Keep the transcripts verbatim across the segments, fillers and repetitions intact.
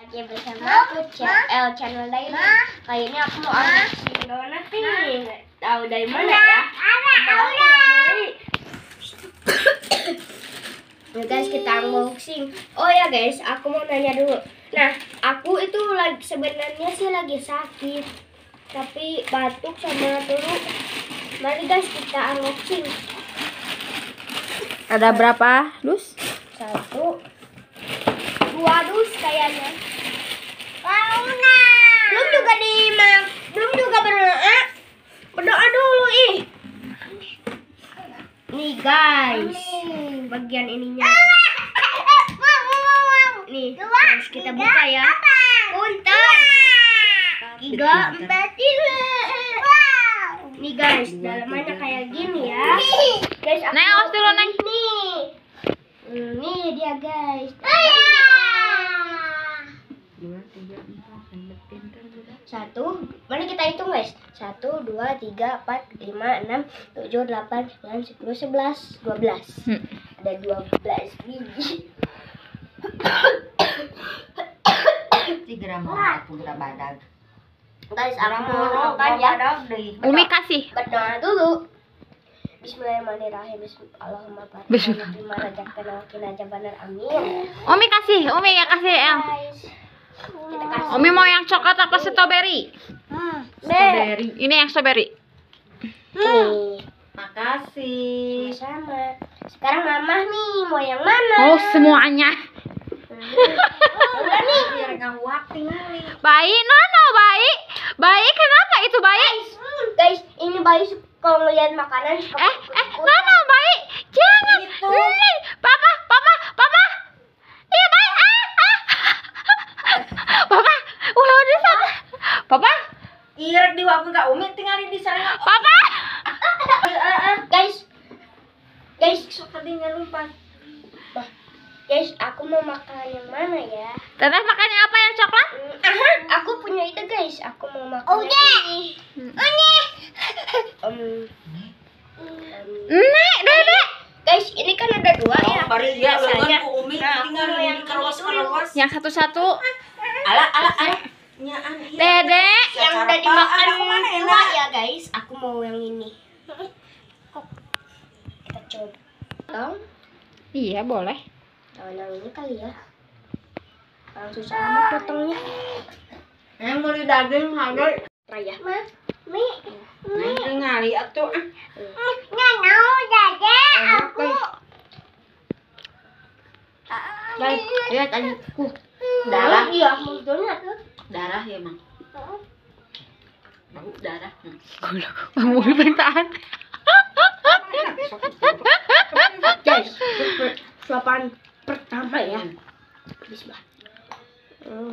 lagi bersama aku C L Channel Daily. Kali ini aku mau unboxing donat nih. Tahu dari mana ya? Aku udah beli. Nah guys, kita unboxing. Oh ya guys, aku mau nanya dulu. Nah, aku itu lagi sebenarnya sih lagi sakit, tapi batuk sama flu. Mari guys kita unboxing. Ada berapa dus? Satu, dua dus kayaknya. Fauna. Belum juga dimak, belum juga berdoa. Berdoa dulu ih. Nih guys, bagian ininya. Nih, harus kita buka ya. Punten. Tiga, empat, lima. Nih guys, dalamannya kayak gini ya. Guys, aku Neng, awas dulu, Neng. Nih. Hmm, nih dia guys. Satu, mari kita hitung guys. Satu, dua, tiga, empat, lima, enam, tujuh, delapan, sembilan, sepuluh, sebelas, dua belas. Hmm. Ada dua belas biji. Tiga mau aku badag. Guys, aku mau makan ya. Umi kasih. Berdoa dulu. Bismillahirrahmanirrahim. Bismillahirrahmanirrahim. Amin. Umi kasih, Umi ya kasih yang. Guys, kita kasih. Umi mau yang coklat apa strawberry? Strawberry. Ini yang strawberry. Nih, Makasih. sama. Sekarang mama nih mau yang mana? Oh, semuanya. Udah nih. Biar nggak waktu nih. Bayi, Nono, bayi. Bayi kenapa itu bayi? Guys, ini bayi kalau ngeliat makanan suka Eh, eh, Nono, bayi. Jangan. Itu. Hmm, Papa, papa, papa. Iya, bayi. Ah, ah. Papa, ulah udah sana. Papa, Irek di waktu nggak umi tinggalin di sana. papa. Guys, guys, Sok tadinya lupa. guys, aku mau makan yang mana ya? Teteh makannya apa yang coklat? Hmm, aha, aku punya itu guys. Aku mau makan Oh, yang yeah. ini. Ini. Om, Nek, Dedek. guys, ini kan ada dua ya. Bari ya Biasanya. lengan ku umi Nah, aku tinggalin mau di yang ini karawas-karawas. Yang satu-satu. Ala ala ala. Nyaan iya. Dedek. Yang udah dimakan dua ya guys. Aku mau yang ini. Kita coba. Tong, Iya, boleh. tahu yang ini kali ya. Orang susah amat potongnya. Yang beli daging harga. Raya. Ma, mi. Nanti ngali atuh. Nggak mau dada aku. Guys, lihat aja. Uh, Darah. Iya, mulutnya tuh. Darah ya, Mang. Bau darah. Mau dibentaan. Guys, suapan pertama ya. Bismillah. Hmm.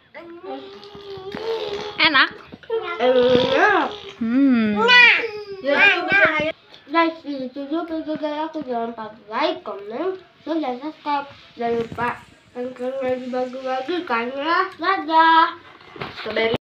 Enak. Enak. Hmm. Guys, itu dulu video dari aku. Jangan lupa like, komen, dan subscribe. Jangan lupa tonton lagi bagi-bagi kan ya. Dadah.